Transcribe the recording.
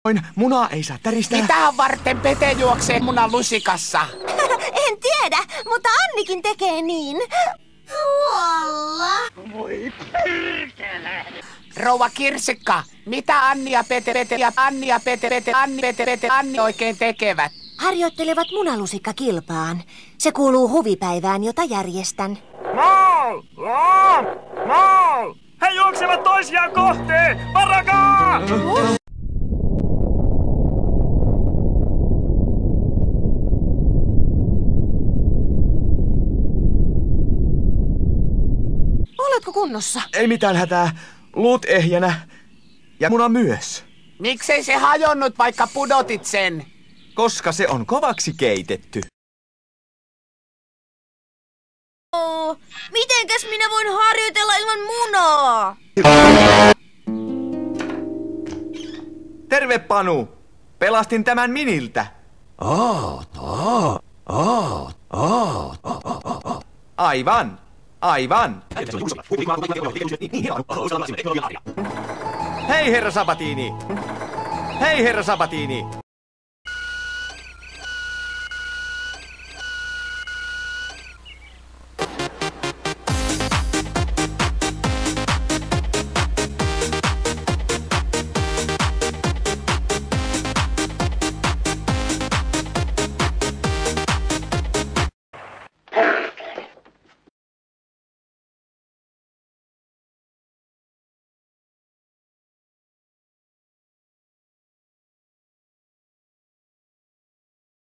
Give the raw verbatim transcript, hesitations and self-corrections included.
Munaa ei saa täristää. Mitähän varten Pete juoksee munan lusikassa? En tiedä, mutta Annikin tekee niin. Tuolla. Voi perkele. Rouva Kirsikka, mitä Anni ja Pete, Pete ja Anni ja Pete, Pete, Anni, Pete, Pete, Anni oikein tekevät? Harjoittelevat munalusikkakilpaan. Se kuuluu huvipäivään, jota järjestän. Maal! Maal! Maal! He juoksevat toisiaan kohti! Varakaa! Oletko kunnossa? Ei mitään hätää. Luut ehjänä. Ja muna myös. Miksei se hajonnut, vaikka pudotit sen? Koska se on kovaksi keitetty. Oh, mitenkäs minä voin harjoitella ilman munaa? Terve, Panu. Pelastin tämän Miniltä. Aivan. Aivan. Hei, herra Sabatini. Hei, herra Sabatini.